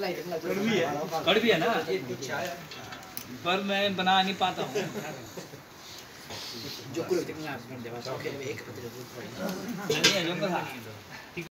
कड़वी है ना, पर मैं बना नहीं पाता हूँ। जो कुछ